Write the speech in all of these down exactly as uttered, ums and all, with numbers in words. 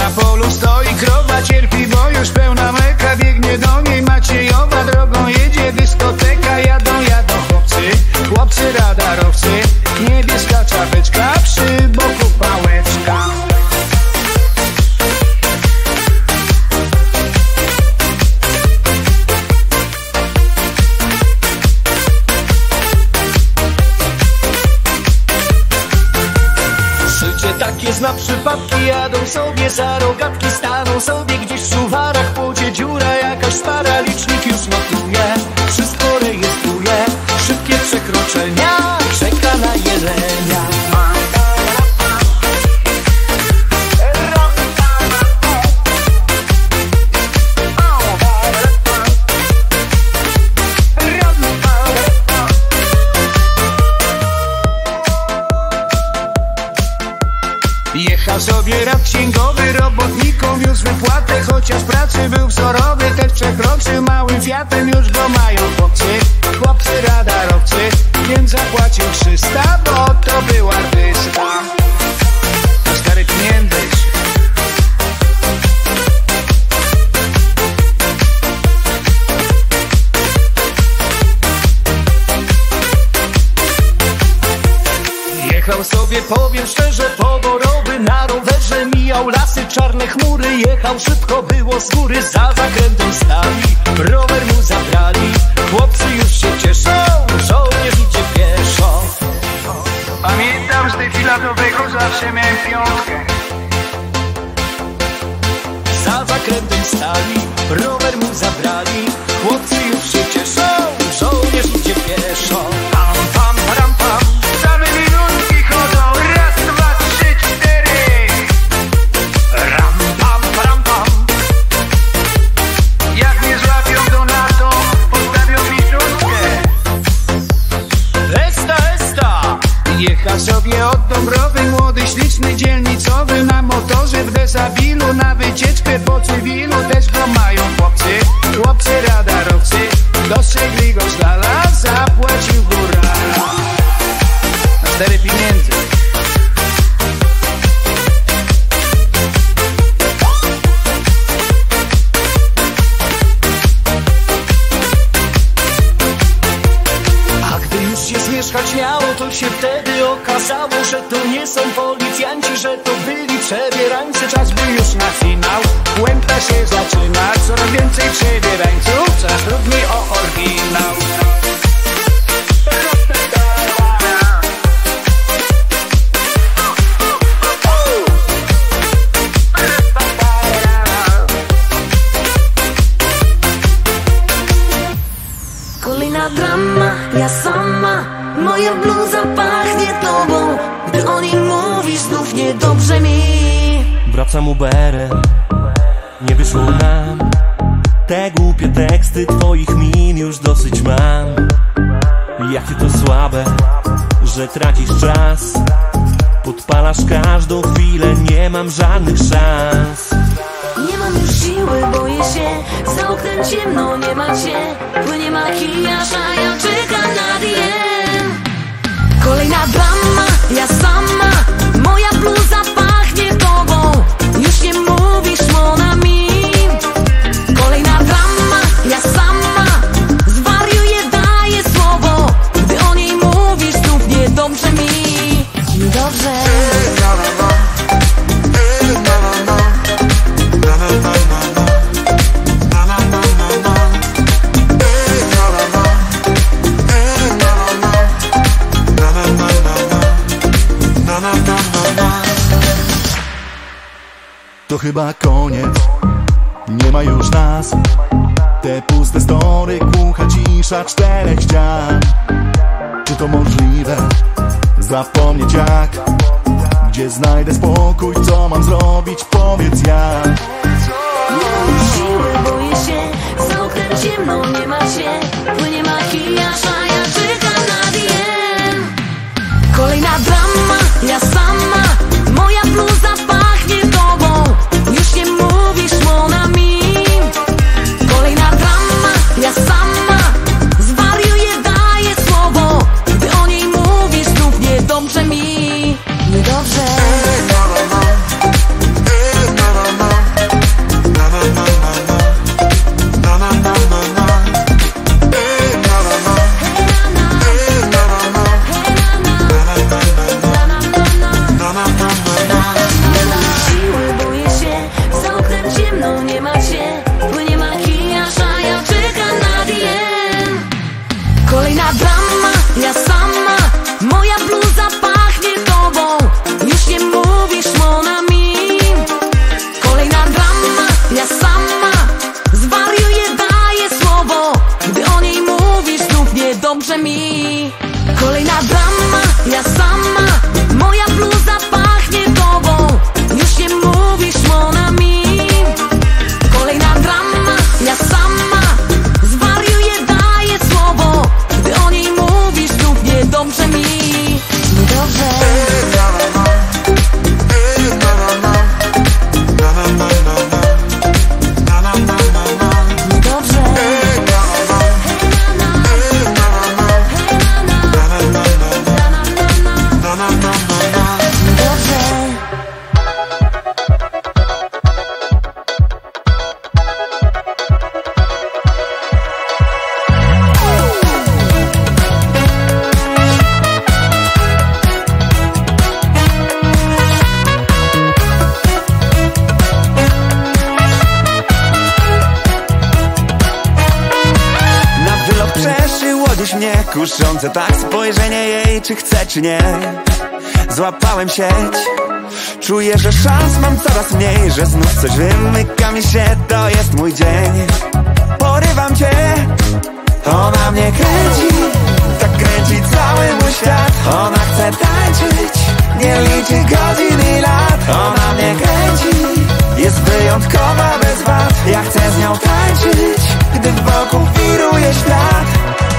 Na polu stoi krowa, cierpi, bo już pełna mleka. Biegnie do niej Maciejowa, drogą jedzie dyskoteka. Jadą, jadą chłopcy, chłopcy radarowcy. Niebieska czapeczka, przy boku pałeczka. Życie takie zna przypadki, jadą sobie za rogatki. Staną sobie gdzieś w suwarach, płodzie dziura jakaś stara. Licznik już notuje, wszystko rejestruje. Szybkie przekroczenia, czeka na jelenia. Jechał sobie rad księgowy, robotnikom już wypłatę. Chociaż pracy był wzorowy, też przekroczył małym Fiatem. Już go mają chłopcy, chłopcy radarowcy. Więc zapłacił trzysta, bo to był artysta. Stary pieniędzyś. Jechał sobie, powiem szczerze, poborowy na rowerze. Mijał lasy, czarne chmury. Jechał szybko, było z góry. Za zakrętem stali, rower mu zabrali. Chłopcy już się cieszą, żołnierz idzie pieszo. Pamiętam z defilatowego zawsze miałem piątkę. Za zakrętem stali, rower mu zabrali. Chłopcy już się cieszą, żołnierz idzie pieszo. Pam, pam, param, pam. Same minutki chodzą, raz, dwa, trzy, cztery. Ram, pam, param, pam. Jak mnie złapią do NATO, postawią mi szóstkę. Esta, esta. Jechał sobie od Dąbrowy młody, śliczny, dzielnicowy. Na motorze w desabilu, na wycieczkę po cywilu. Też go mają chłopcy, chłopcy radarowcy. Dostrzegli go z dala, zapłacił góra. Cztery pieniędzy. A gdy już się zmieszkać miało, to się wtedy okazało, że to nie są policjanci, że to byli przebierańcy. Czas był już na finał, łęta się zaczyna. Coraz więcej przebierańców, coraz trudniej o oryginał. Kolejna drama, ja sama. Moja bluza pachnie tobą. Gdy o niej mówisz, znów niedobrze mi. Wracam Uberem, nie wyszło nam. Te głupie teksty twoich min już dosyć mam. Jakie to słabe, że tracisz czas. Podpalasz każdą chwilę, nie mam żadnych szans. Nie mam już siły, boję się. Za oknem ciemno, nie ma cię. Płynie makijaż, a ja czekam na D M. Kolejna drama, ja sama. Moja bluza pachnie tobą. Już nie mówisz mon ami. Kolejna drama, ja sama. Zwariuję, daję słowo. Gdy o niej mówisz, znów niedobrze mi. Niedobrze. To chyba koniec, nie ma już nas. Te puste story, głucha cisza czterech ścian. Czy to możliwe? Zapomnieć jak? Gdzie znajdę spokój? Co mam zrobić? Powiedz jak. Nie mam siły, boję się. Za oknem ciemno, nie ma cię. Płynie makijaż, a ja czekam na D M. Kolejna drama, ja sama. Moja bluza pachnie tobą. Już nie mówisz mon ami. Kolejna drama, ja sama. Zwariuję, daję słowo. Gdy o niej mówisz, znów niedobrze mi. Niedobrze. Na, na, na. ja sama. Moja bluza pachnie tobą, już nie mówisz mon ami. Kolejna drama, ja sama zwariuję, daję słowo. Gdy o niej mówisz, znów niedobrze mi. Niedobrze. Kuszące tak spojrzenie jej, czy chce, czy nie. Złapałem sieć, czuję, że szans mam coraz mniej, że znów coś wymyka mi się, to jest mój dzień. Porywam cię, ona mnie kręci, tak kręci cały mój świat. Ona chce tańczyć, nie liczy godzin i lat. Ona mnie kręci, jest wyjątkowa bez wad. Ja chcę z nią tańczyć, gdy wokół wiruje świat.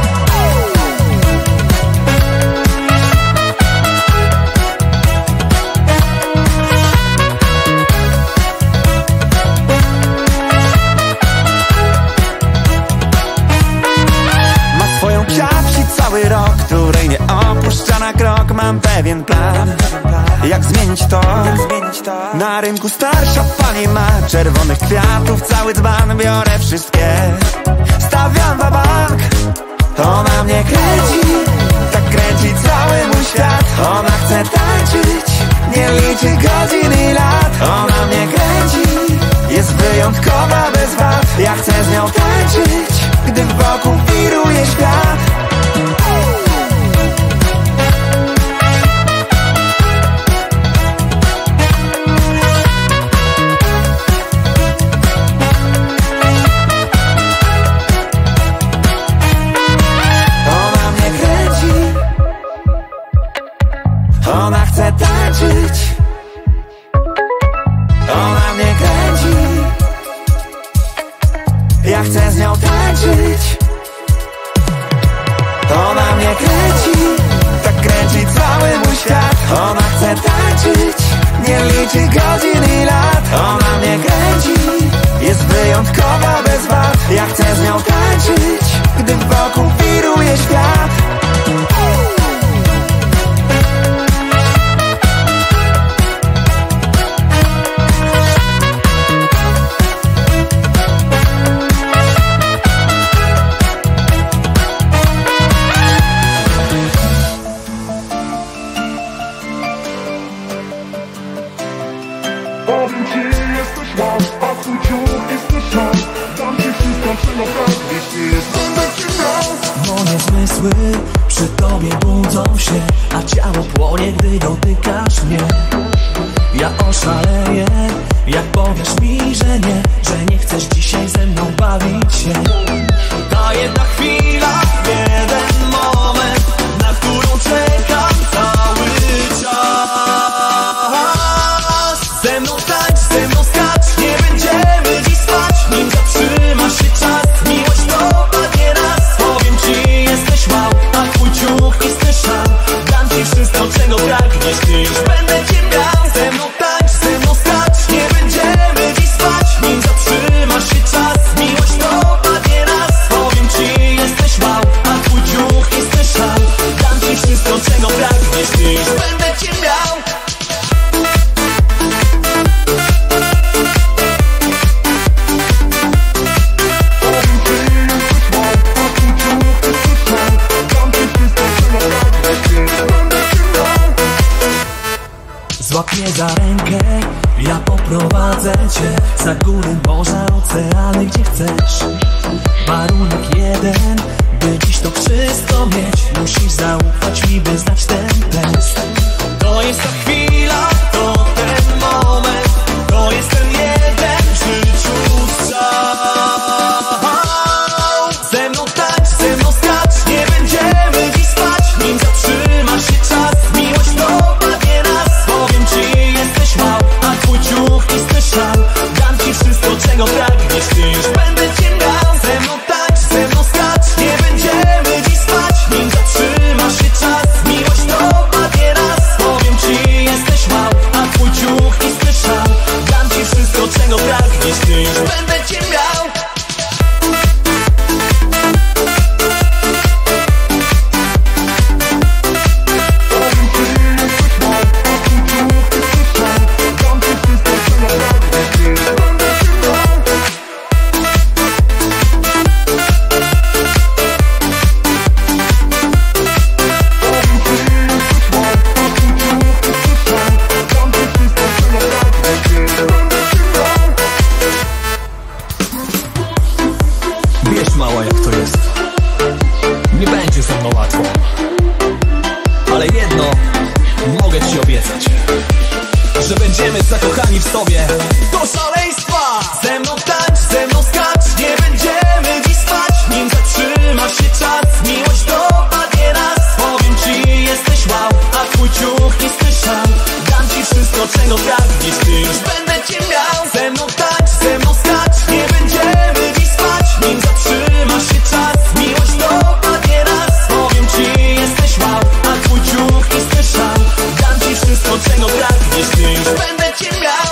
Cały rok, której nie opuszcza na krok. Mam pewien plan, jak zmienić to. Na rynku starsza pani ma czerwonych kwiatów cały dzban. Biorę wszystkie, stawiam wa bank. Ona mnie kręci, tak kręci cały mój świat. Ona chce tańczyć, nie liczy godzin i lat. Ona mnie kręci, jest wyjątkowa bez wad. Ja chcę z nią tańczyć, gdy wokół wiruje świat. Ona chce tańczyć, ona mnie kręci. Ja chcę z nią tańczyć. Ona mnie kręci, tak kręci cały mój świat. Ona chce tańczyć, nie liczy godzin i lat. Ona mnie kręci, jest wyjątkowa bez wad. Ja chcę z nią tańczyć, gdy wokół wiruje świat. Moje zmysły przy tobie budzą się, a ciało płonie, gdy dotykasz mnie. Ja oszaleję, jak powiesz mi, że nie, że nie chcesz dzisiaj ze mną bawić się. Ta jedna chwila, jeden moment, na którą czekam cały czas. Ze mną tańcz, ze mną skacz, nie będziemy dziś spać, nim zatrzyma się czas. Miłość dopadnie nas, powiem ci, jesteś wow, a twój ciuch istny szal. Dam ci wszystko, czego pragniesz, ty już będę cię miał. Ze mną tańcz, ze mną skacz, nie będziemy dziś spać, nim zatrzyma się czas. Miłość dopadnie nas, powiem ci, jesteś wow, a twój ciuch istny szal. Dam ci wszystko, czego pragniesz, ty już będę cię miał. Złap mnie za rękę, ja poprowadzę cię za góry, morza, oceany, gdzie chcesz. Warunek jeden, by dziś to wszystko mieć, musisz zaufać mi, by znać ten test. To jest ta chwila, to ten moment, to jest ten jeden w życiu strzał. Ze mną tańcz, ze mną skacz, nie będziemy dziś spać, nim zatrzyma się czas. mogę ci obiecać, że będziemy zakochani w sobie do szaleństwa. Ze mną tańcz, ze mną skacz, nie będziemy dziś spać, nim zatrzyma się czas. Miłość dopadnie nas, powiem ci, jesteś wow, a twój ciuch nie słyszał. Dam ci wszystko, czego pragniesz, ty już będę cię miał. Ze mną tańcz, ze mną skacz, nie będziemy dziś spać, nim zatrzyma się czas. Miłość dopadnie nas, powiem ci, jesteś wow, a twój ciuch nie słyszał. Dam ci wszystko, czego pragniesz, ty już będę cię miał.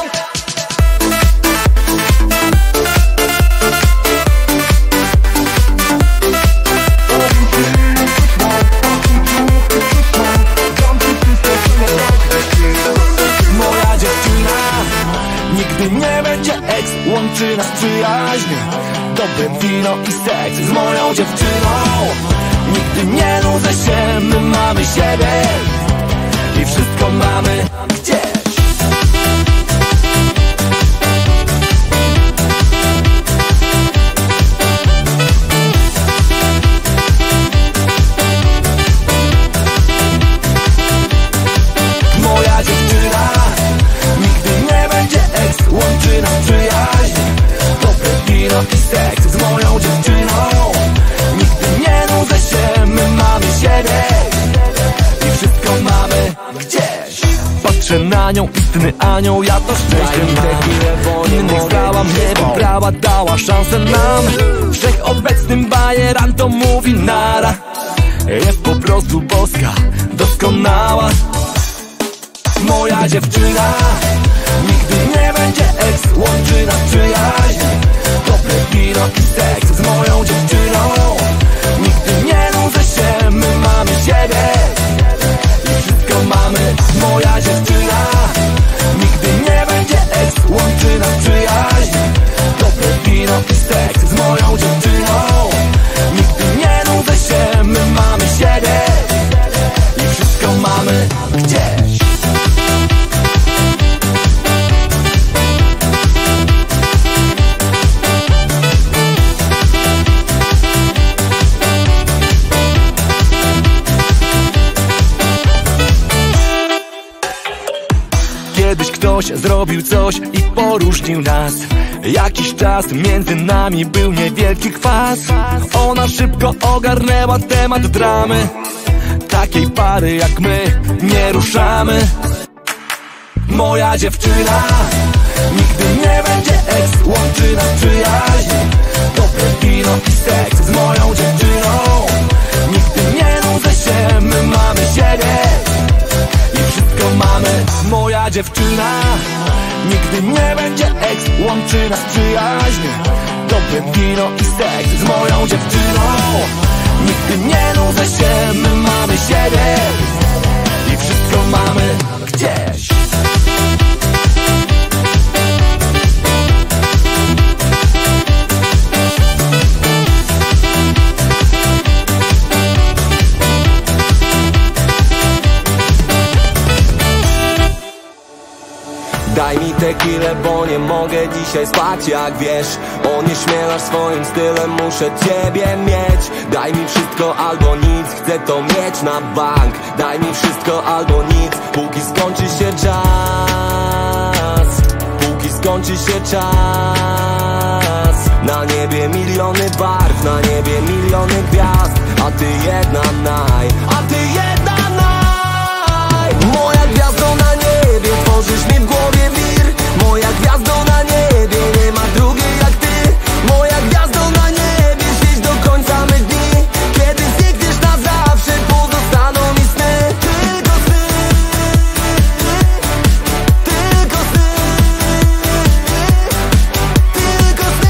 Moja dziewczyna nigdy nie będzie ex, łączy nas przyjaźń, dobre wino i seks. Z moją dziewczyną nigdy nie nudzę się, my mamy siebie i wszystko mamy gdzieś. Moja dziewczyna nigdy nie będzie ex, łączy nas przyjaźń, dobre wino i seks. Z moją dziewczyną nigdy nie nudzę się, my mamy siebie i wszystko mamy gdzieś. Patrzę na nią, istny anioł, ja to szczęście mam. Innych znała, mnie wybrała, dała szansę nam. Wszechobecnym bajerantom mówi nara. Jest po prostu boska, doskonała. Moja dziewczyna nigdy nie będzie ex, łączy nas przyjaźń, dobre wino i seks. Z moją dziewczyną nigdy nie nudzę się, my mamy siebie i wszystko mamy. Moja dziewczyna nigdy nie będzie ex, łączy nas przyjaźń, dobre wino i seks. Z moją dziewczyną nigdy nie nudzę się, my mamy siebie i wszystko mamy gdzieś. Kiedyś ktoś zrobił coś i poróżnił nas. Jakiś czas między nami był niewielki kwas. Ona szybko ogarnęła temat dramy. Takiej pary jak my nie ruszamy. Moja dziewczyna nigdy nie będzie ex, łączy nas przyjaźń, dobre wino i seks. Z moją dziewczyną nigdy nie nudzę się, my mamy siebie i wszystko mamy. Moja dziewczyna nigdy nie będzie ex, łączy nas przyjaźń, dobre wino i seks. Z moją dziewczyną nigdy nie nudzę się, my mamy siebie i wszystko mamy gdzieś. Daj mi tequilę, bo nie mogę dzisiaj spać, jak wiesz. Onieśmielasz swoim stylem, muszę ciebie mieć. Daj mi wszystko albo nic, chcę to mieć na bank. Daj mi wszystko albo nic, póki skończy się czas. Póki skończy się czas. Na niebie miliony barw, na niebie miliony gwiazd, a ty jedna naj, a ty jedna naj. Moja gwiazdo na niebie, tworzysz mi w głowie wir. Moja gwiazdo na niebie, nie ma drugiej jak ty. Moja gwiazdo na niebie, świeć do końca mych dni. Kiedy znikniesz na zawsze, pozostaną mi sny. Tylko sny, tylko sny, tylko sny.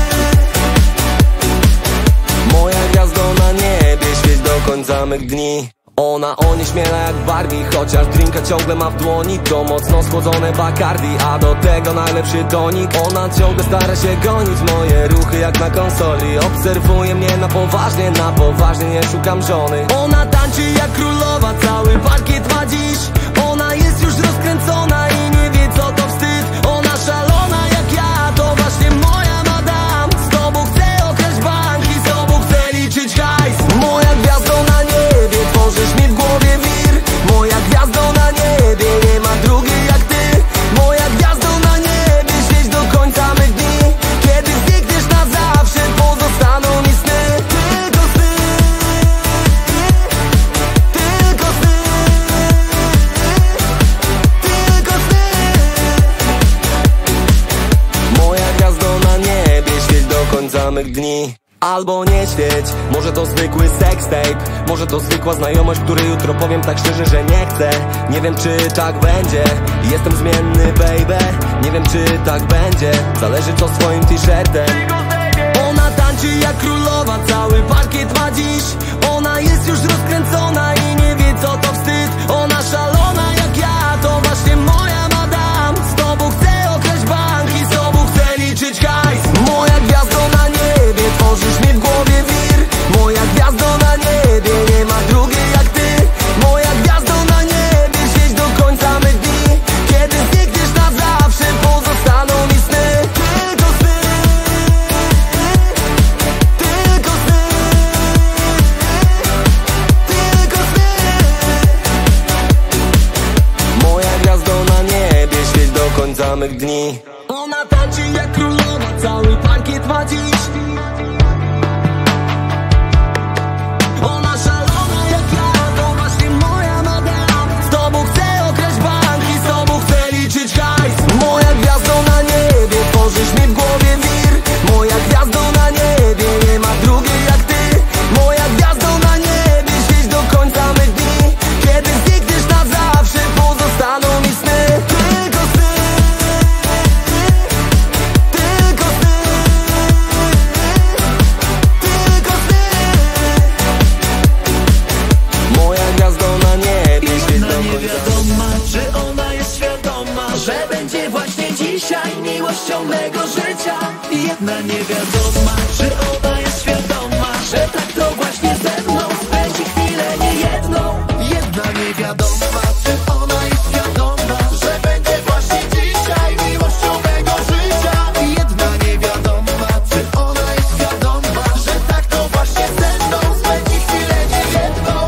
Moja gwiazdo na niebie, świeć do końca mych dni. Ona onieśmiela jak Barbie, chociaż drinka ciągle ma w dłoni. To mocno schłodzone Bacardi, a do tego najlepszy tonik. Ona ciągle stara się gonić moje ruchy jak na konsoli. Obserwuje mnie na poważnie, na poważnie nie szukam żony. Ona tańczy jak królowa, cały parkiet ma dziś. Ona jest już rozkręcona i nie wie co to wstyd. Ona szalona jak ja, to właśnie moja madam. Z tobą chcę okraść bank i z tobą chcę liczyć hajs. Moja gwiazdo na niebie, tworzysz mi w głowie wir. Moja gwiazdo na niebie, samych dni. Albo nie świeć, może to zwykły sextape, może to zwykła znajomość, której jutro powiem tak szczerze, że nie chcę. Nie wiem czy tak będzie, jestem zmienny baby. Nie wiem czy tak będzie, zależy co swoim t-shirtem. Ona tańczy jak królowa, cały parkiet ma dziś. Ona jest już rozkręcona i nie wie co to wstyd. Ona szalona jak ja, to właśnie moja madam. Z tobą chcę okraść bank i z tobą chcę liczyć hajs. Moja gwiazdo na niebie, tworzysz mi w głowie wir. Moja gwiazdo na niebie, nie ma drugiej jak ty. Moja gwiazdo na niebie, świeć do końca mych dni. Kiedy znikniesz na zawsze, pozostaną mi sny. Tylko sny, tylko sny, tylko sny. Moja gwiazdo na niebie, świeć do końca mych dni. Ona tańczy jak królowa, cały parkiet ma dziś. Ona szalona jak ja, to właśnie moja madam. Z tobą chcę okraść bank i z tobą chcę liczyć hajs. Moja gwiazdo na niebie, tworzysz mi w głowie wir. Moja gwiazdo na niebie, nie ma drugiej jak ty. Moja gwiazdo na niebie, świeć do końca mych dni. Kiedy znikniesz na zawsze, pozostaną mi sny. Tylko sny, tylko sny, tylko sny. Moja gwiazdo na niebie, świeć do końca. Wiadoma, czy ona jest świadoma, że będzie właśnie dzisiaj miłością mego życia. I jedna niewiadoma, czy ona jest świadoma, że tak to właśnie ze mną spędzi chwilę niejedną. Jedna niewiadoma, czy ona jest świadoma, że będzie właśnie dzisiaj miłością mego życia. I jedna niewiadoma, czy ona jest świadoma, że tak to właśnie ze mną spędzi chwilę niejedną.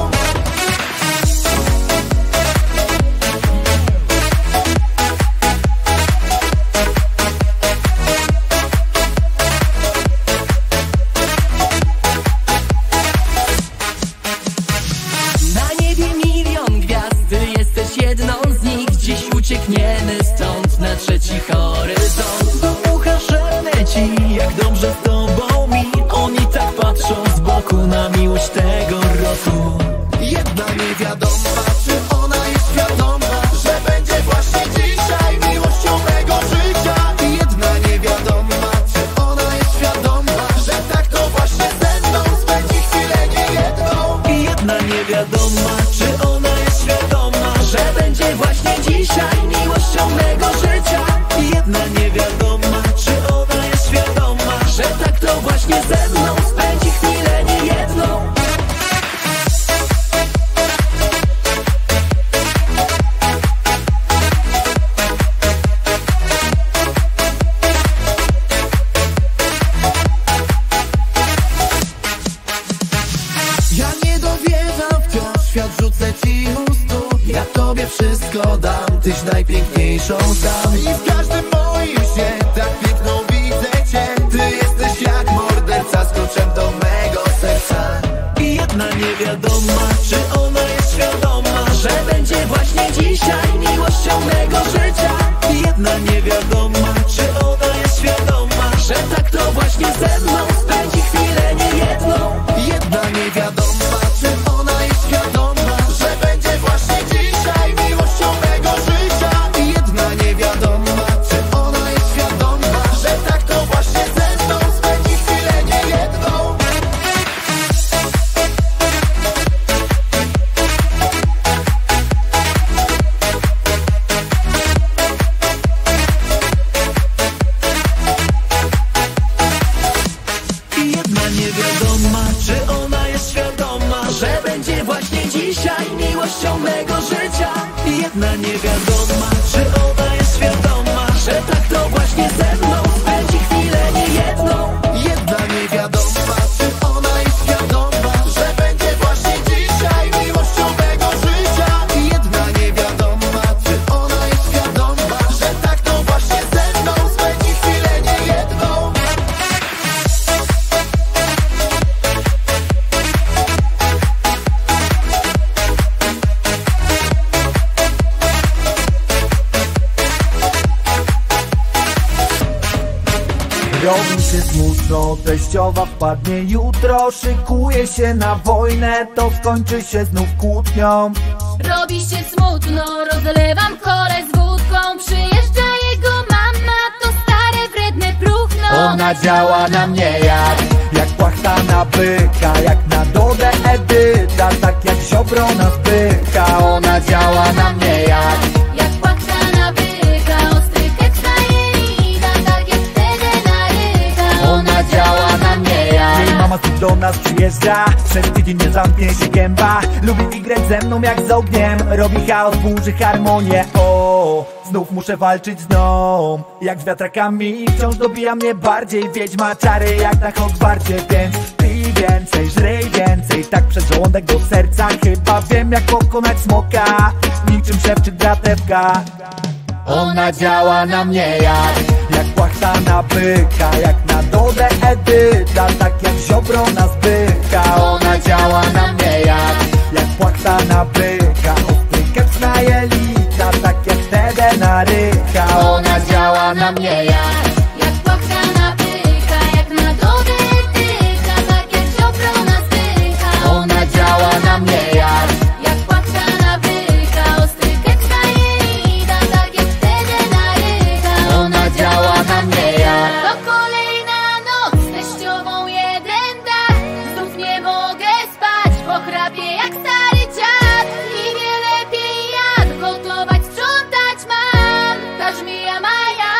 Na niebie milion gwiazd, ty jesteś jedną z nich. Dziś uciekniemy stąd na trzeci horyzont. Do ucha szepnę ci, jak dobrze z tobą mi. Oni tak patrzą z boku na miłość tego roku. Jedna niewiadoma, czy ona jest świadoma, że będzie właśnie dzisiaj miłością mego życia. I jedna niewiadoma, czy ona jest świadoma, że tak to właśnie ze mną spędzi chwilę niejedną. I jedna niewiadoma, czy ona jest świadoma, że będzie właśnie dzisiaj miłością mego życia. I jedna niewiadoma, czy ona jest świadoma, że tak to właśnie ze mną spędzi chwilę niejedną. Ja nie dowierzam wciąż, świat rzucę ci u stóp. Ja tobie wszystko dam, tyś najpiękniejszą znam. I w każdym moim śnie tak piękną widzę cię. Ty jesteś jak morderca z kluczem do mego serca. I jedna niewiadoma, czy ona jest świadoma, że będzie właśnie dzisiaj miłością mego życia. I jedna niewiadoma, czy ona jest świadoma, że tak to właśnie ze mną spędzi chwilę niejedną. Jedna niewiadoma, czy ona jest świadoma, że będzie właśnie dzisiaj miłością mego życia. I jedna niewiadoma, czy ona jest świadoma, że tak to właśnie ze mną spędzi chwilę niejedną. I jedna niewiadoma, czy ona jest świadoma, że będzie właśnie dzisiaj miłością mego życia. I jedna niewiadoma, czy ona jest świadoma, że tak to właśnie ze mną spędzi chwilę niejedną. Jedna niewiadoma, czy ona jest świadoma, że będzie właśnie dzisiaj miłością mego życia. I jedna niewiadoma, czy ona jest świadoma, że tak to właśnie ze mną spędzi chwilę niejedną. Robi się smutno, teściowa wpadnie jutro. Szykuje się na wojnę, to skończy się znów kłótnią. Robi się smutno, rozlewam kole z wódką. Przyjeżdża jego mama, to stare wredne próchno. Ona działa na mnie jak, jak płachta na byka, jak na Dodę Edyta, tak jak Ziobro na Zbycha. Ona działa na mnie jak, jak płachta na byka, ostry keks na jelita, tak jak wtedy na ryka. Ona działa na mnie jak. Jej mama tu do nas przyjeżdża, przez tydzień nie zamknie się gęba. Lubi igrać ze mną jak z ogniem, robi chaos, burzy harmonię. O, znów muszę walczyć z nią, jak z wiatrakami, wciąż dobija mnie bardziej. Wiedźma czary jak na Hogwarcie, więc pij więcej, żryj więcej, tak przez żołądek do serca. Chyba wiem jak pokonać smoka, niczym szewczyk dratewka. Ona działa na mnie jak, jak płachta na byka, jak na Dodę Edyta, tak jak Ziobro na Zbycha. Ona działa na mnie jak, jak płachta na byka, ostry keks na jelita, tak jak wtedy na ryka. Ona działa na mnie jak, jak płachta na byka, jak na Dodę Edyta, tak jak Ziobro na Zbycha. Ona działa na mnie jak, jak płachta na byka, ostry keks na jelita, tak jak wtedy na ryka. ona działa na mnie jak. To kolejna noc z teściową jeden dach. Znów nie mogę spać, pochrapie jak stary dziad. I nie lepiej jak gotować, sprzątać mam. Ta żmija maja.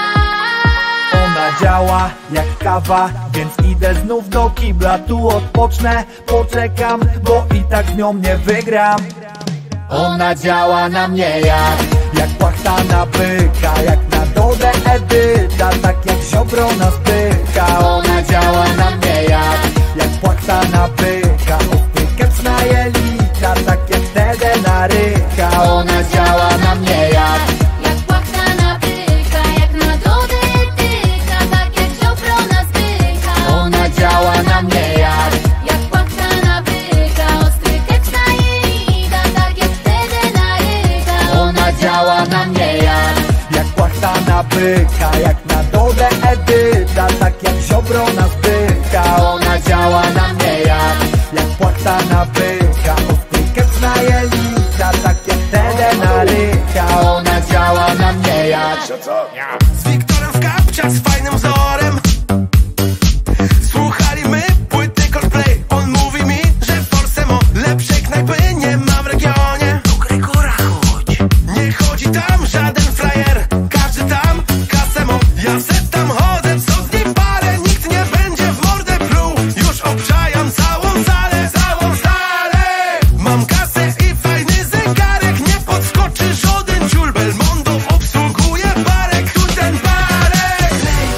Ona działa jak kawa, więc idę znów do kibla. Tu odpocznę, poczekam, bo i tak z nią nie wygram. Ona działa na mnie jak, jak płachta na byka, jak na Dodę Edyta, tak jak Ziobro na Zbycha. Ona działa na mnie jak, jak płachta na byka, ostry keks na jelita, tak jak wtedy na ryka. Ona działa na mnie jak, jak płachta na byka, jak na Dodę Edyta, tak jak Ziobro na Zbycha. ona działa na mnie jak, jak płachta na byka, ostry keks na jelita, tak jak wtedy na ryka. ona działa na mnie jak, jak płachta na byka, jak na Dodę Edyta, tak jak Ziobro na Zbycha. Ona działa na mnie jak, jak płachta na byka, ostry keks na jelita, tak jak wtedy na ryka. Ona działa na mnie jak. Z Wiktorem w kapciach, z fajnym wzorem. Słuchali my płyty Coldplay. On mówi mi, że w Forsemo lepszej knajpy nie ma w regionie. Do Gregora chodź. Nie chodzi tam żaden frajer, każdy tam kasemo. Ja se tam chodzę co dni parę, nikt nie będzie w mordę pluł. Już obczajam całą salę, całą salę. Mam kasę i fajny zegarek, nie podskoczy żaden ciul. Belmondo obsługuje barek, tu ten barek.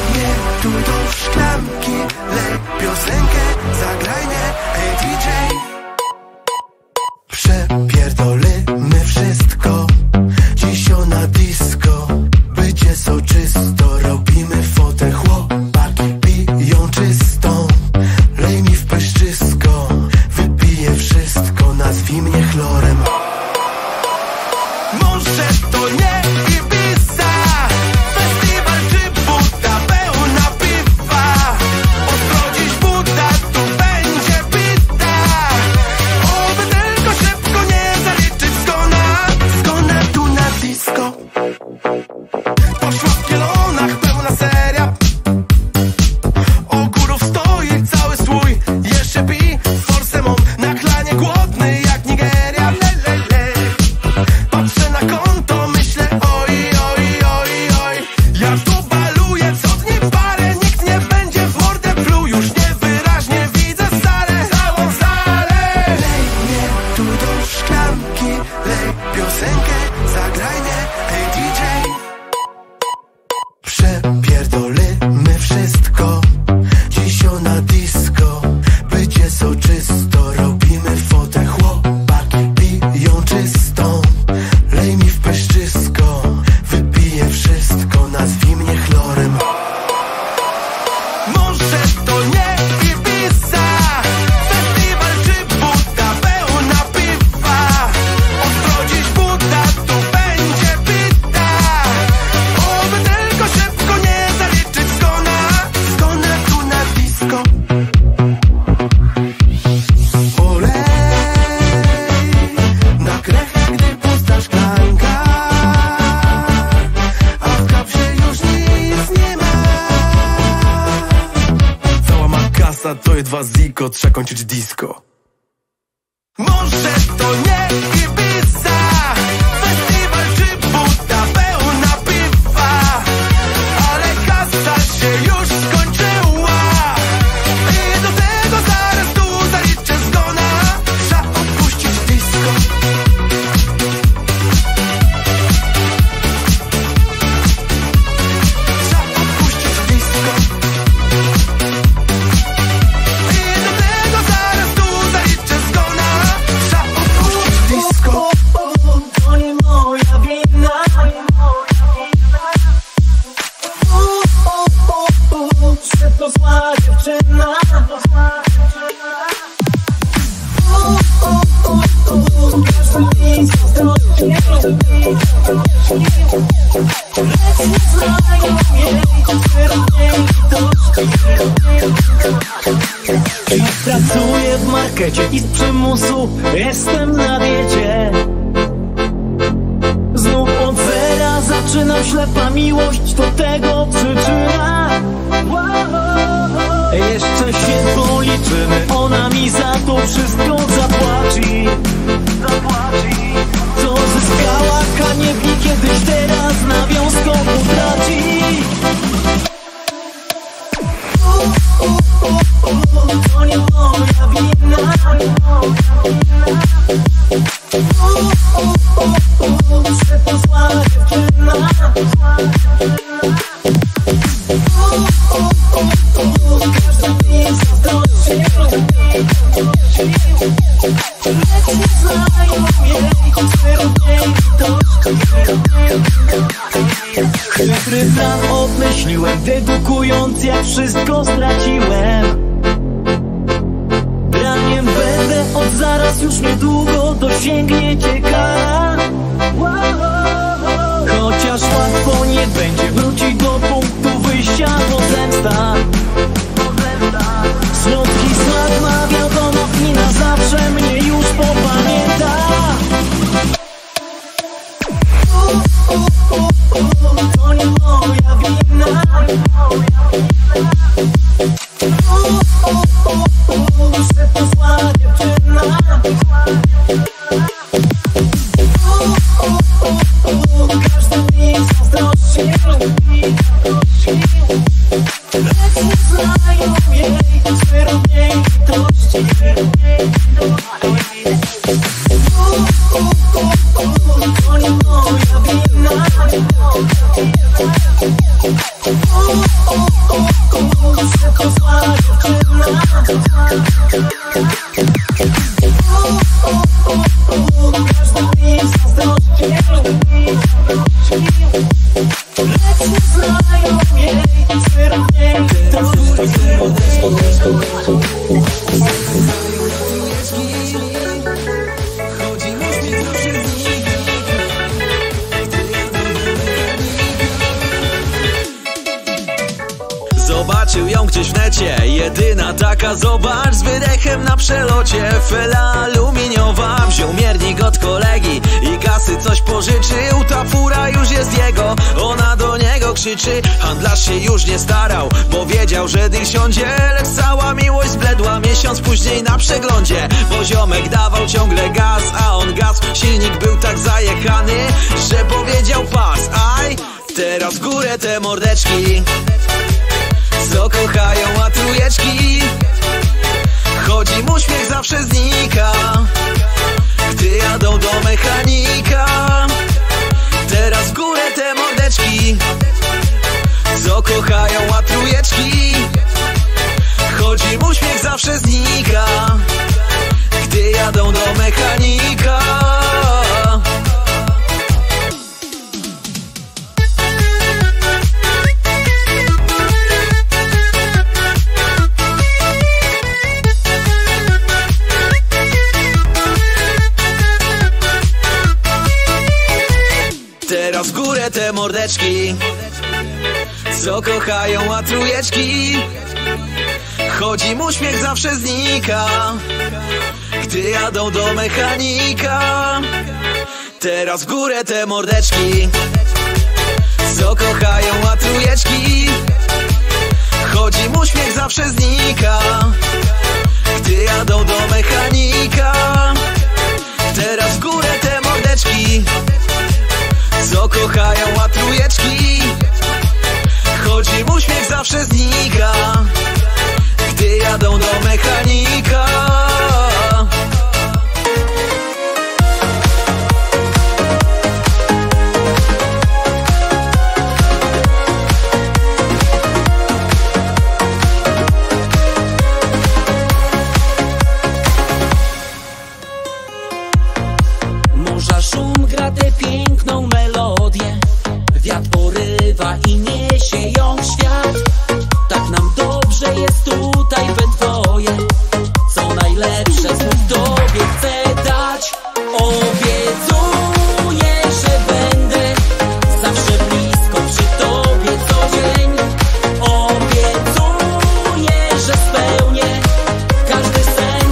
trzy, dwa, ziko, trzeba kończyć disco. Może to nie Ibiza, festiwal czy buta pełna piwa, ale kasa się już skończyła i do tego zaraz tu zaliczę zgona. Trzeba opuścić disco. Trzeba opuścić disco. I do tego zaraz tu zaliczę zgona. Trzeba opuścić disco. To nie moja wina. Że to zła dziewczyna. Każdy mi zazdrości. Lecz nie znają jej, wyrobię litości. Pracuję w markecie i z przymusu jestem na diecie. Znów od zera zaczynam, ślepa miłość to tego przyczyna. Jeszcze się policzymy, ona mi za to wszystko zapłaci. Co zyskała kaniewki kiedyś, teraz nawiązką utraci. To nie moja wina. Że to zła dziewczyna. Każdy mi zazdrości. Lecz nie znają jej, wyrobię litości. Chytry plan obmyśliłem, dedukując jak wszystko straciłem. Raniem będę od zaraz, już niedługo dosięgniecie kara. Chociaż łatwo nie będzie wrócić do punktu wyjścia, to zemsta. Słodki smak ma, wiadomo, i na zawsze mnie już popamięta. To nie moja wina. Że to zła dziewczyna. Każdy mi zazdrości. Lecz nie znają jej, wyrobię litości. To nie moja wina. Że to zła dziewczyna. Każdy mi zazdrości. Lecz nie znają jej, wyrobię litości. Zobaczył ją gdzieś w necie, jedyna taka, zobacz, z wydechem na przelocie. Fela aluminiowa, wziął miernik od kolegi i kasy coś pożyczył. Ta fura już jest jego, ona do niego krzyczy. Handlarz się już nie starał, bo wiedział, że deal siądzie. Lecz cała miłość zbledła miesiąc później na przeglądzie. Bo ziomek dawał ciągle gaz, a on gaz. Silnik był tak zajechany, że powiedział pas. Aj, teraz w górę te mordeczki, co kochają, a trójeczki. Choć im uśmiech zawsze znika, gdy jadą do mechanika. Teraz w górę te mordeczki, co kochają, a trójeczki. Choć im uśmiech zawsze znika, gdy jadą do mechanika. Teraz w górę te mordeczki, co kochają, a trójeczki. Choć im uśmiech zawsze znika, gdy jadą do mechanika. Teraz w górę te mordeczki, co kochają, a trójeczki. Chodzi mu uśmiech zawsze znika, gdy jadą do mechanika. Teraz w górę te mordeczki, co kochają łatrujeczki. Chodzi mu uśmiech zawsze znika, gdy jadą do mechanika. Morza szum gra tę piękną melodię, wiatr porywa i niesie ją w świat. Tak nam dobrze jest tutaj we dwoje, co najlepsze znów Tobie chcę dać. Obiecuję, że będę zawsze blisko przy Tobie co dzień. Obiecuję, że spełnię każdy sen.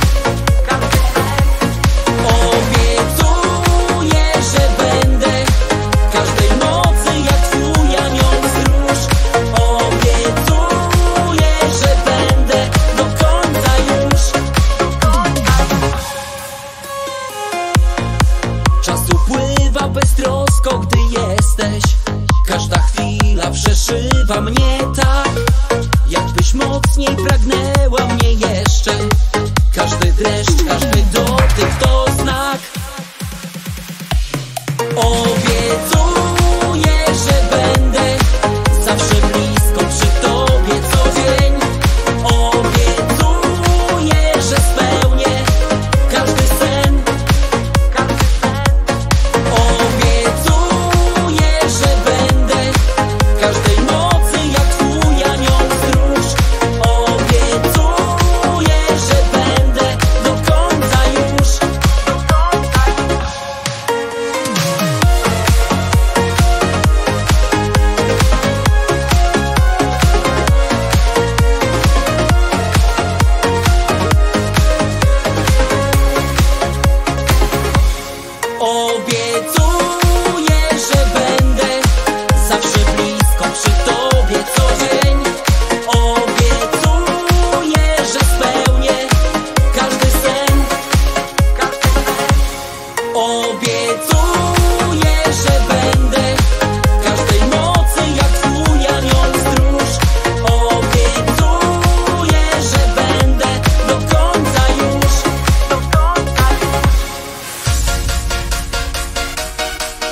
Obiecuję, że będę każdej nocy jak twój anioł stróż. Obiecuję, że będę do końca już. Czas upływa beztrosko, gdy jesteś. Każda chwila przeszywa mnie tak, jakbyś mocniej pragnęła mnie jeszcze. Każdy dreszcz, każdy dotyk to znak. Obiecuję, że będę zawsze blisko przy Tobie co dzień. Obiecuję, że spełnię każdy sen. Obiecuję, że będę każdej nocy jak twój anioł stróż. Obiecuję, że będę do końca już. Obiecuję, że będę zawsze blisko przy Tobie co dzień. Obiecuję, że spełnię każdy sen. Obiecuję, że będę każdej nocy jak twój anioł stróż. Obiecuję, że będę do końca już.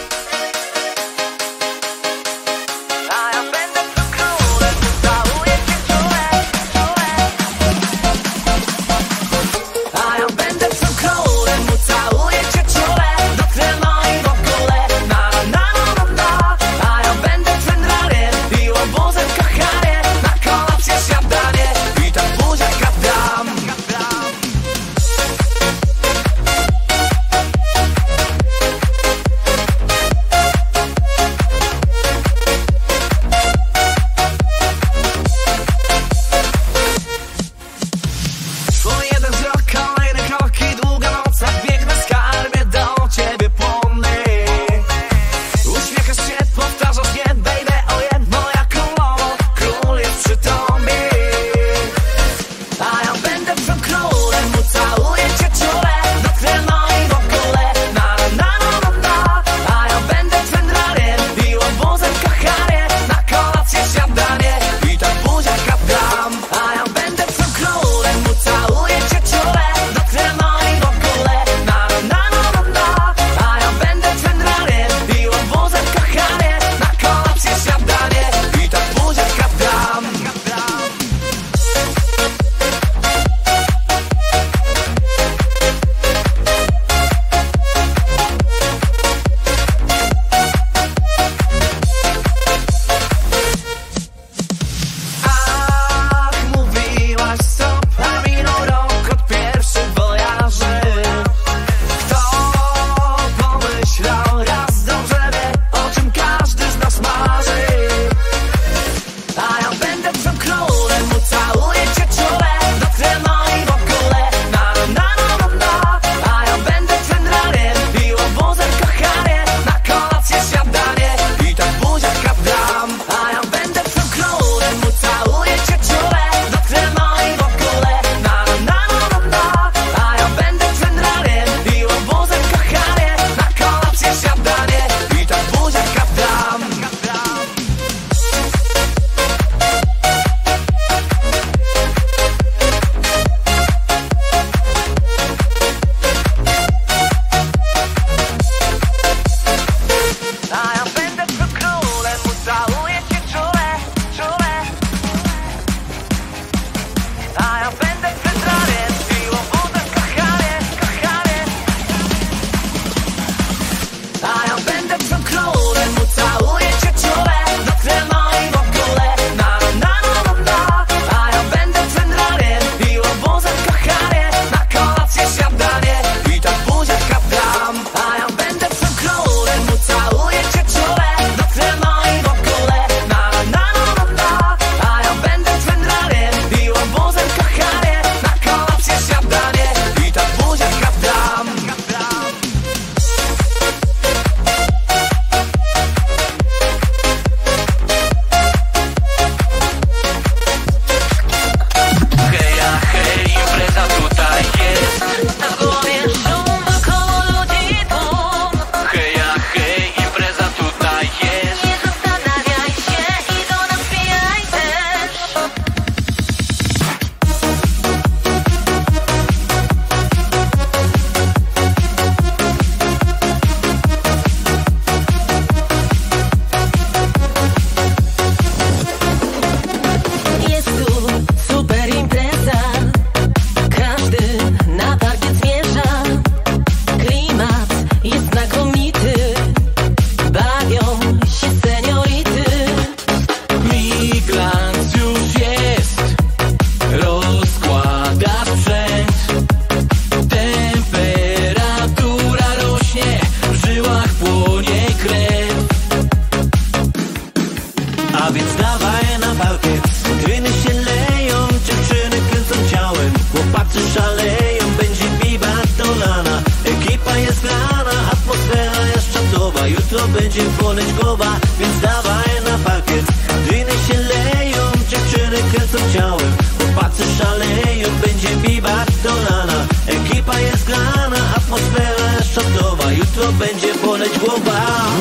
jutro będzie boleć głowa. Więc dawaj na parkiet, gliny się leją, dziewczyny kręcą ciałem, chłopacy szaleją, będzie biwak do rana. Ekipa jest grana, atmosfera jest szatowa, jutro będzie boleć głowa.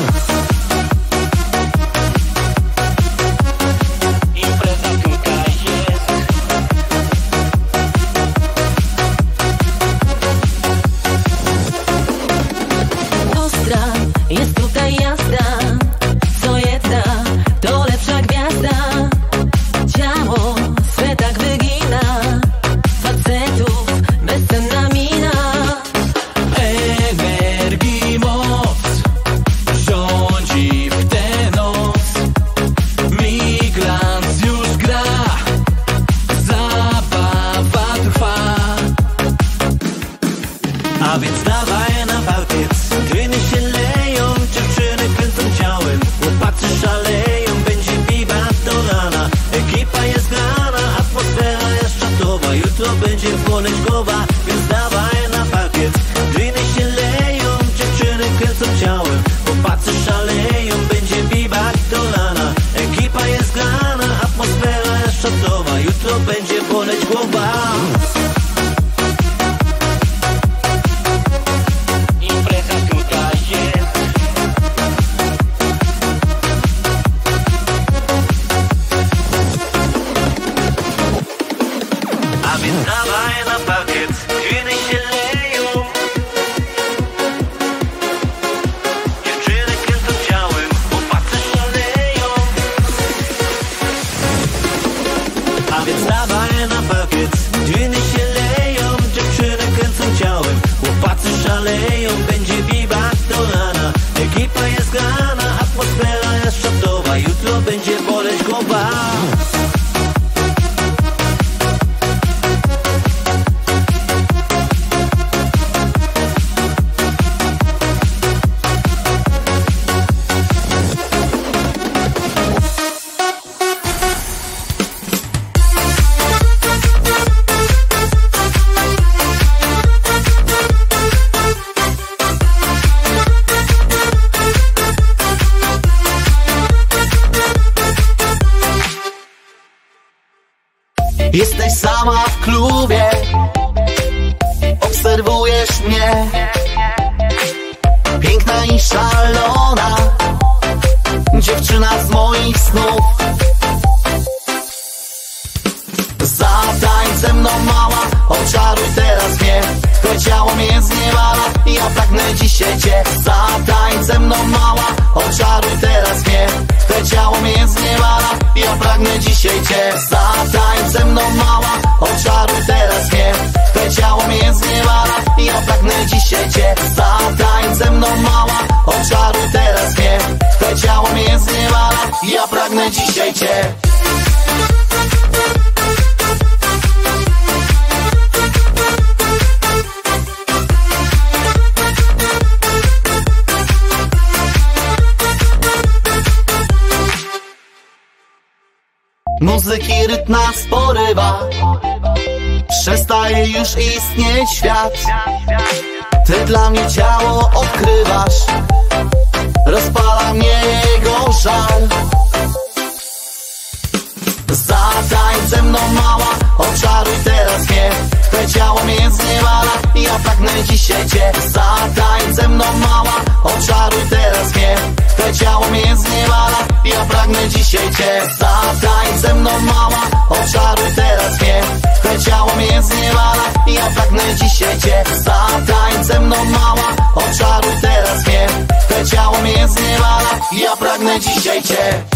Jest tutaj jazda, co jedna, to lepsza gwiazda. Ciało swe tak wygina, facetów bezcenna mina. Energii moc rządzi w tę noc. Migrant już gra, zabawa trwa. A więc dawaj na parkiet, gliny się leją, dziewczyny kręcą ciałem, chłopacy szaleją, będzie biwak do rana. Ekipa jest grana, atmosfera jest czatowa, jutro będzie boleć głowa. Więc dawaj na parkiet, gliny się leją, dziewczyny kręcą ciałem, chłopacy szaleją, będzie biwak do rana. Ekipa jest grana, atmosfera jest czatowa, jutro będzie boleć głowa. A więc dawaj na parkiet, gliny się leją, dziewczyny kręcą ciałem, chłopacy szaleją. A więc dawaj na parkiet, gliny się leją, dziewczyny kręcą ciałem, chłopacy szaleją, będzie biwak do rana. Ekipa jest grana, atmosfera jest szatowa, jutro będzie boleć głowa. Jesteś sama w klubie, obserwujesz mnie, piękna i szalona, dziewczyna z moich snów. Zatańcz ze mną mała, oczaruj teraz mnie, twoje ciało mnie zniewala, ja pragnę dzisiaj cię. Zatańcz ze mną mała, oczaruj teraz mnie, twoje ciało mnie zniewala, ja pragnę dzisiaj cię. Zatańcz ze mną mała, oczaruj teraz mnie, twoje ciało mnie zniewala, ja pragnę dzisiaj cię. Zatańcz ze mną mała, oczaruj teraz mnie, twoje ciało mnie zniewala, ja pragnę dzisiaj cię. Muzyki rytm nas porywa, przestaje już istnieć świat. Ty dla mnie ciało odkrywasz, rozpala mnie jego żal. Zatańcz ze mną mała, oczaruj teraz mnie, twoje ciało mnie zniewala, ja pragnę dzisiaj cię. Zatańcz ze mną mała, oczaruj teraz mnie, twoje ciało mnie zniewala, ja pragnę dzisiaj cię. Zatańcz ze mną mała, oczaruj teraz mnie, twoje ciało mnie zniewala, ja pragnę dzisiaj cię. Zatańcz ze mną mała, oczaruj teraz mnie, twoje ciało mnie zniewala, ja pragnę dzisiaj cię.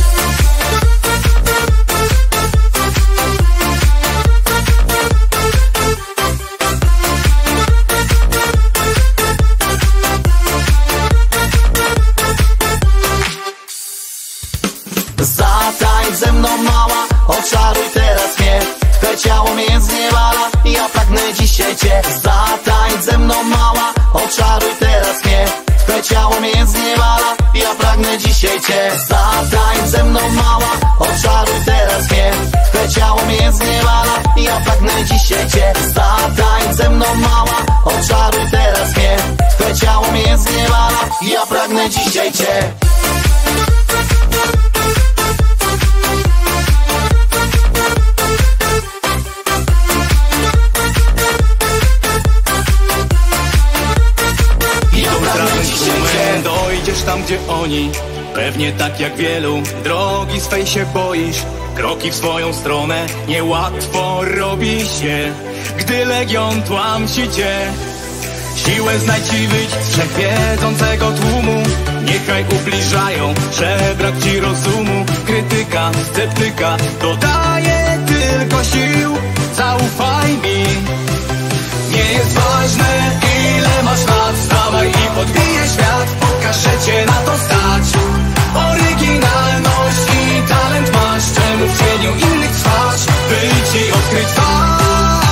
Zatańcz ze mną mała, oczaruj teraz mnie, twoje ciało mnie zniewala, ja pragnę dzisiaj cię. Zatańcz ze mną mała, oczaruj teraz mnie, twoje ciało mnie zniewala, ja pragnę dzisiaj cię. Zatańcz ze mną mała, oczaruj teraz mnie, twoje ciało mnie zniewala, ja pragnę dzisiaj cię. Zatańcz ze mną mała, oczaruj teraz mnie, Twoje ciało mnie zniewala, ja pragnę dzisiaj Cię. Dojdziesz tam, gdzie oni, pewnie tak jak wielu. Drogi swej się boisz, kroki w swoją stronę niełatwo robi się, gdy legion tłamsi cię. Siłę znajdź i wyjdź z wszechwiedzącego tłumu. Niechaj ubliżają, że brak ci rozumu. Krytyka, sceptyka dodaje tylko sił. Zaufaj mi, nie jest ważne ile masz lat. Wstawaj i podbijaj świat, pokażę cię na to stać. Oryginalność i talent masz, czemu w cieniu innych trwasz, by ci odkryć twarz.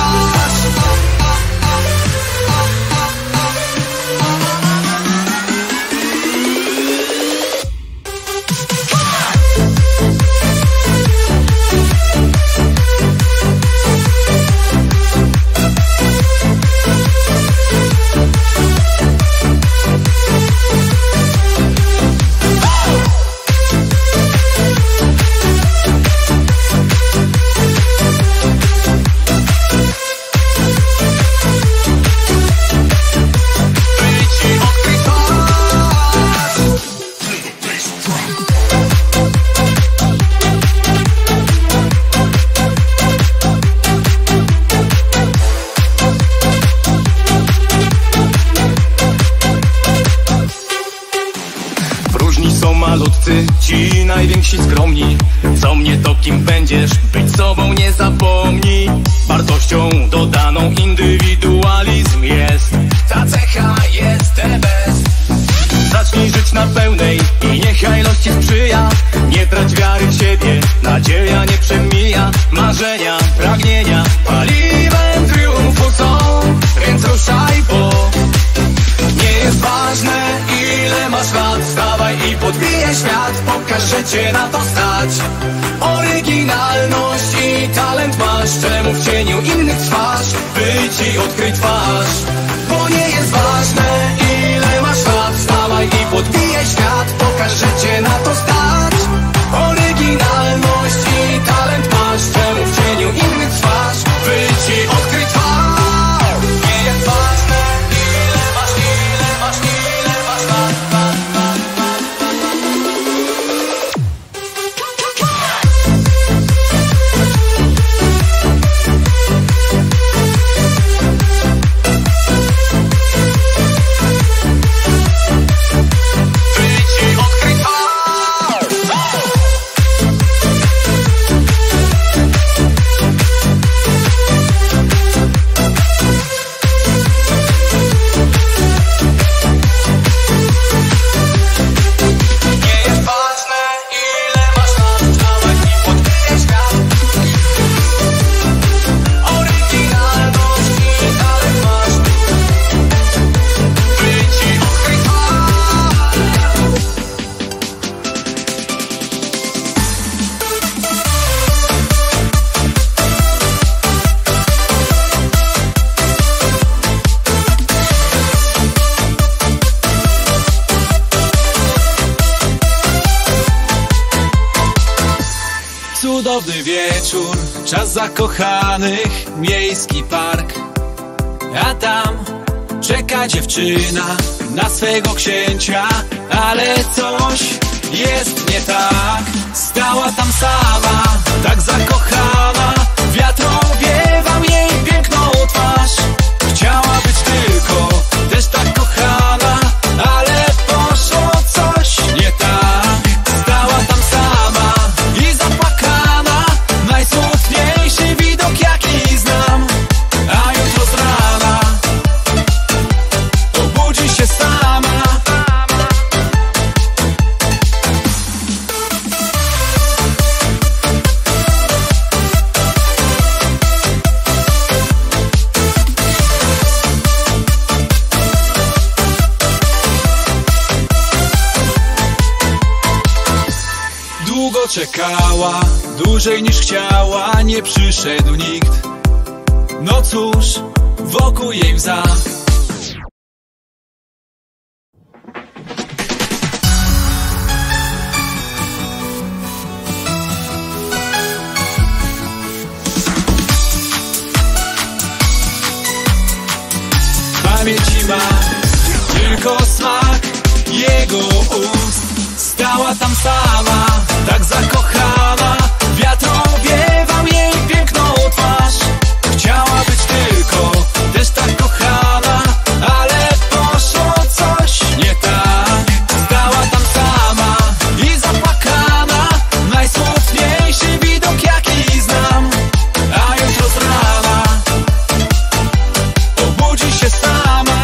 Ci najwięksi skromni, co mnie to kim będziesz, być sobą nie zapomnij. Wartością dodaną indywidualizm jest, ta cecha jest the best. Zacznij żyć na pełnej i niechaj los ci sprzyja. Nie trać wiary w siebie, nadzieja nie przemija. Marzenia, pragnienia, paliwem triumfu są, więc ruszaj, bo nie jest ważne ile masz lat. Wstawaj i podbijaj świat, pokażę cię na to stać. Oryginalność i talent masz, czemu w cieniu innych trwasz, by ci odkryć twarz. Bo nie jest ważne ile masz lat. Wstawaj i podbijaj świat, pokażę cię na to stać. Oryginalność i talent masz, czemu w cieniu innych trwasz, by ci odkryć twarz. Nie jest ważne ile masz, ile masz, ile masz lat. Cudowny wieczór, czas zakochanych, miejski park. A tam czeka dziewczyna na swego księcia, ale coś jest nie tak. Stała tam sama, tak zakochana, wiatr owiewał jej piękną twarz. Chciała być tylko też tak kochana, ale poszło coś nie tak. Stała tam sama i zapłakana, najsmutniejszy widok jaki znam. A jutro z rana obudzi się sama. Długo czekała, dłużej niż chciała, nie przyszedł nikt. No cóż, wokół jej łza. tylko smak jego ust. Stała tam sama, tak zakochana, wiatr owiewał jej piękną twarz. Chciała być tylko też tak kochana, ale poszło coś nie tak. Stała tam sama i zapłakana, najsmutniejszy widok jaki znam. A jutro z rana obudzi się sama.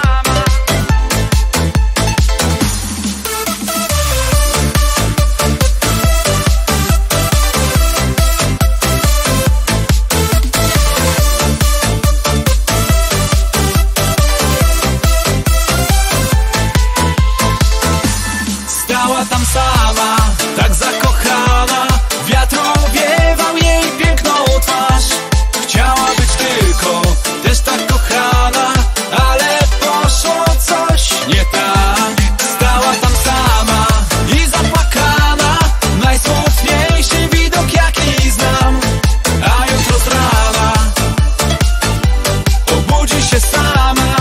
Stała tam sama, tak zakochana, wiatr owiewał jej piękną twarz. Chciała być tylko też tak kochana, ale poszło coś nie tak. Stała tam sama i zapłakana, najsmutniejszy widok jaki znam. A jutro z rana obudzi się sama.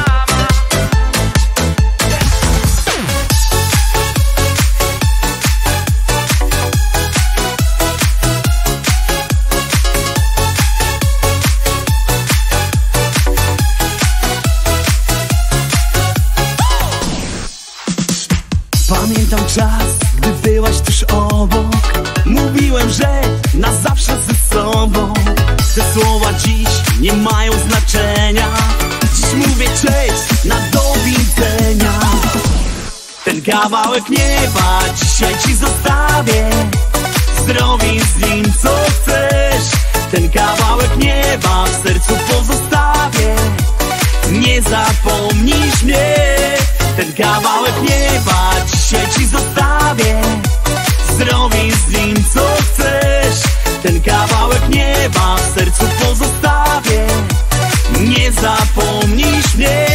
Pamiętam czas, gdy byłaś tuż obok. Mówiłem, że na zawsze ze sobą. Te słowa dziś nie mają znaczenia. Dziś mówię cześć, na do widzenia. Ten kawałek nieba dzisiaj ci zostawię. Zrobię z nim co chcesz. Ten kawałek nieba w sercu pozostawię. Nie zapomnisz mnie. Ten kawałek nieba dzisiaj ci zostawię. Zrobię z nim co chcesz. Ten kawałek nieba w sercu pozostawię. Nie zapomnisz mnie.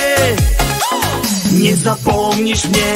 Nie zapomnisz mnie.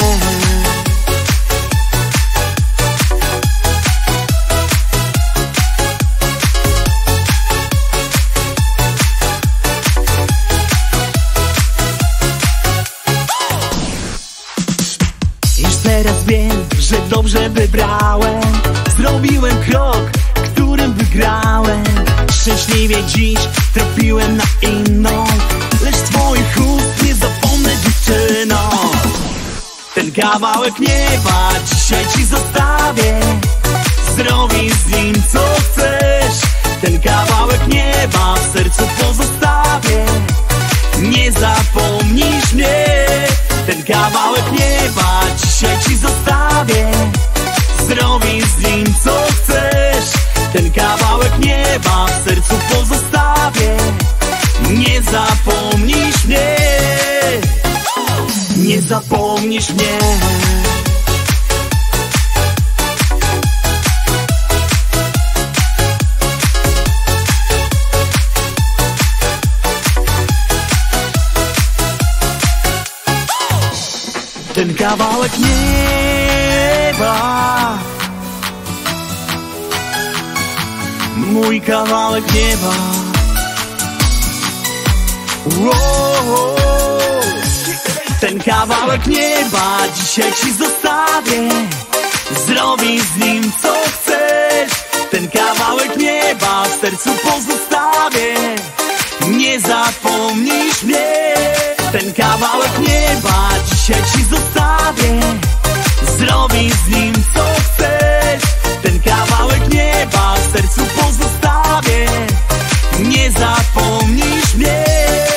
Teraz wiem, że dobrze wybrałem. Zrobiłem krok, którym wygrałem. Szczęśliwie dziś trafiłem na inną, lecz twoich ust nie zapomnę dziewczyno. Ten kawałek nieba dzisiaj ci zostawię. Zrobię z nim co chcesz. Ten kawałek nieba w sercu pozostawię. Nie zapomnisz mnie. Ten kawałek nieba dzisiaj ci zostawię. Zrobię z nim co chcesz. Ten kawałek nieba w sercu pozostawię. Nie zapomnisz mnie. Nie zapomnisz mnie. Ten kawałek nieba, mój kawałek nieba. Wow. Ten kawałek nieba dzisiaj ci zostawię. Zrobię z nim co chcesz. Ten kawałek nieba w sercu pozostawię. Nie zapomnisz mnie. Ten kawałek nieba dzisiaj ci zostawię. Zrobię z nim co chcesz. Ten kawałek nieba w sercu pozostawię. Nie zapomnisz mnie.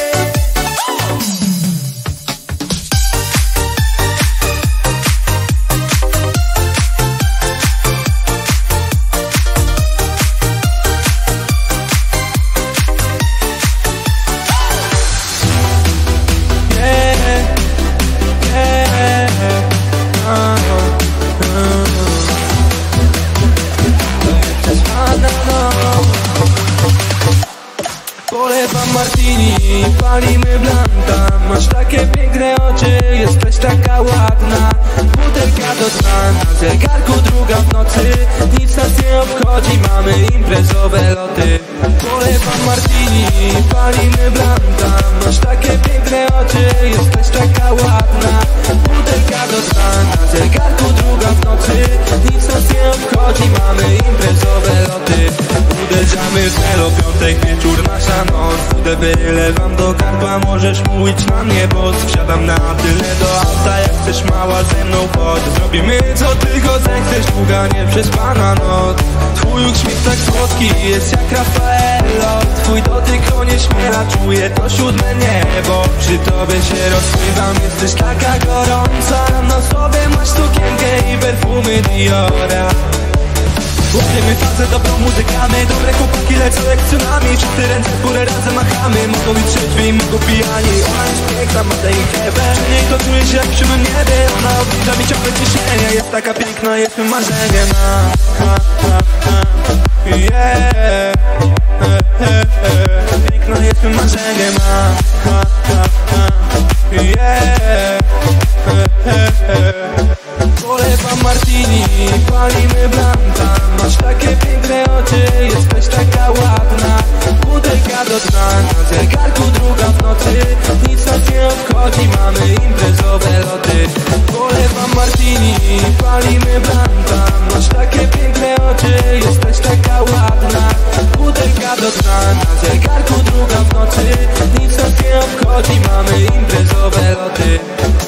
Polewam martini, palimy blanta. Masz takie piękne oczy, jesteś taka ładna. Butelka do dna, na zegarku druga w nocy. Nic nas nie obchodzi, mamy imprezowe loty. Polewam martini, palimy blanta. Masz takie piękne oczy, jesteś taka ładna. do dna, na zegarku druga w nocy. Nic nas nie obchodzi, mamy imprezowe loty. Uderzamy w melo, piątek wieczór, nasza noc. Wódę wylewam do gardła, możesz mówić na mnie, bo wsiadam na tyle do auta. Jak chcesz mała, ze mną chodź. Zrobimy co tylko zechcesz, długa nieprzespana noc. Twój uśmiech tak słodki jest jak Raffaello. Twój dotyk onieśmiela, czuję to siódme niebo. Przy tobie się rozpływam, jesteś taka gorąca. Na sobie masz sukienkę i perfumy Diora. Łapiemy fazę, dobrą muzykę, dobre chłopaki lecą jak tsunami. Wszyscy ręce w górę razem machamy. Mogą być trzeźwi i mogą pijani. Ona jest piękna, ma tę inkebę. Przy niej to czuję się jak przy mym niebie. Ona oblicza mi ciągle ciśnienie. Jest taka piękna, jest mym marzeniem. Ha, ha, ha. Yeah. Piękna jest mym marzeniem. Ha, ha, ha. Yeah. Polewam martini, palimy blanta. Masz takie piękne oczy, jesteś taka ładna. Butelka do dna, na zegarku druga w nocy. Nic nas nie obchodzi, mamy imprezowe loty. Polewam martini, palimy blanta. Masz takie piękne oczy, jesteś taka ładna. Butelka do dna, na zegarku druga w nocy. Nic nas nie obchodzi, mamy imprezowe loty.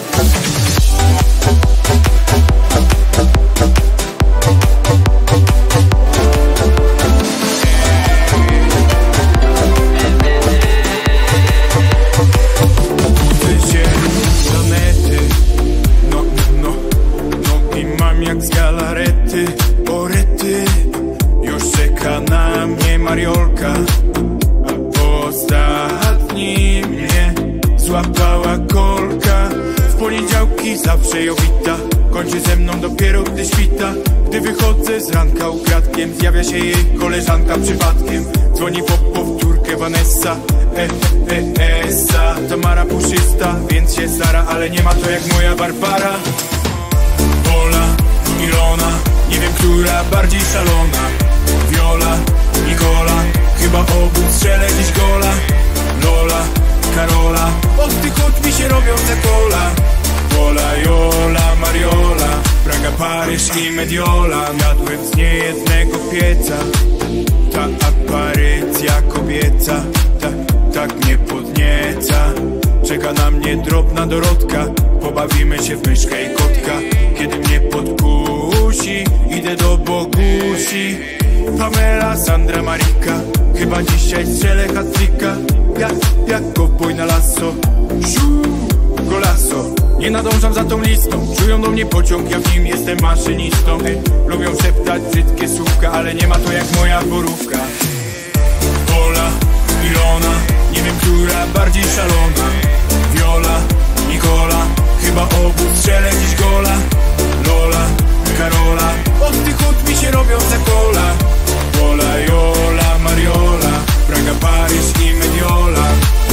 Jak z galarety, orety. Już czeka na mnie Mariolka. A po ostatnim mnie złapała kolka. W poniedziałki zawsze jowita, kończy ze mną dopiero gdy świta. Gdy wychodzę z ranka ukradkiem, zjawia się jej koleżanka przypadkiem. Dzwoni po powtórkę Vanessa. E, e, e, esa. Tamara puszysta, więc się stara, ale nie ma to jak moja Barbara. Ola, Ilona, nie wiem, która bardziej szalona. Viola, Nikola, chyba obu strzelę dziś gola. Lola, Karola, od tych od mi się robią za kola. Pola, Jola, Mariola, Praga, Paryż i Mediola. Jadłem z niejednego pieca. Ta aparycja kobieca, ta, tak mnie podnieca. Czeka na mnie drobna Dorotka. Pobawimy się w myszkę i kotka. Kiedy mnie podkusi, idę do Bogusi. Pamela, Sandra, Marika, chyba dzisiaj strzelę hat-tricka. Jak, jak kowboj na lasso. Siu, golasso. Nie nadążam za tą listą. Czują do mnie pociąg, ja w nim jestem maszynistą. Lubią szeptać brzydkie słówka, ale nie ma to jak moja borówka. Ola, Ilona, nie wiem, która bardziej szalona. Viola, Nikola, chyba obu strzelę dziś gola. Lola, Karola, od tych od mi się robią za kola. Pola, Jola, Mariola, Praga, Paryż i Mediola.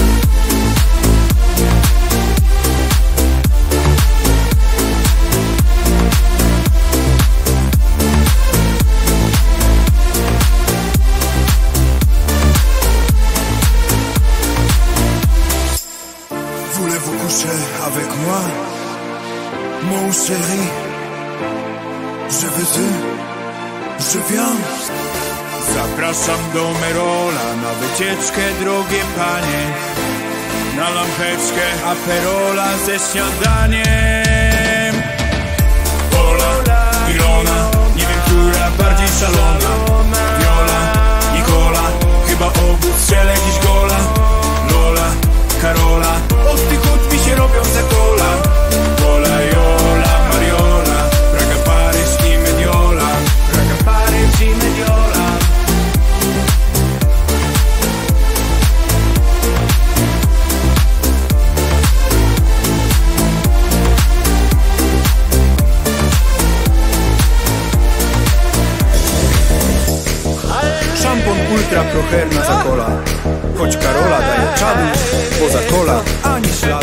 Voulez-vous coucher avec moi, mon chéri? Je veux tu, je viens. Zapraszam do Merola na wycieczkę, drogie panie. Na lampeczkę aperola ze śniadaniem. Ola, Ilona, nie wiem, która bardziej szalona. Viola, Nikola, chyba obu strzelę dziś gola. Lola, Karola, od tych od mi się robią za kola. Pola, Jola, Mariola, Praga, Paryż i Mediola. Praga, Paryż i Mediola. Szampon ultra procherna za kola. Choć Karola daje czadu, poza kola ani śladu.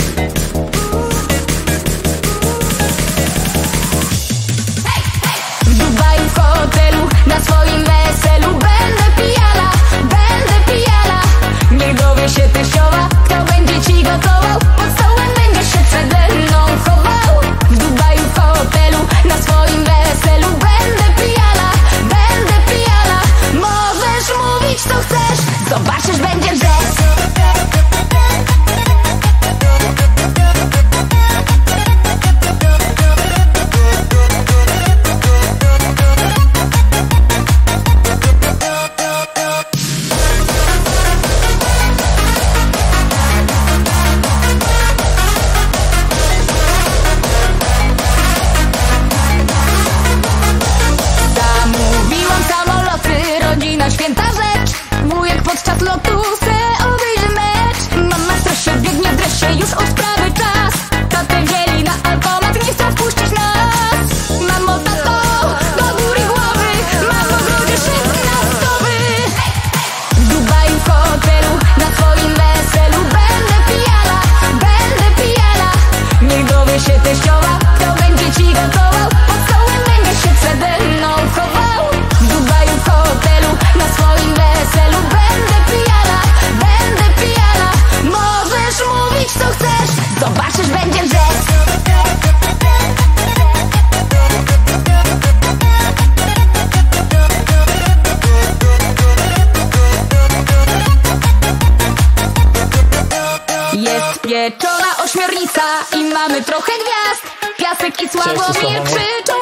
W Dubaju w hotelu, na swoim weselu będę pijana, będę pijana. Niech dowie się teściowa, kto będzie ci gotował. Pod stołem będziesz się przede mną chował. W Dubaju w i mamy trochę gwiazd. Piasek i Sławomir krzyczą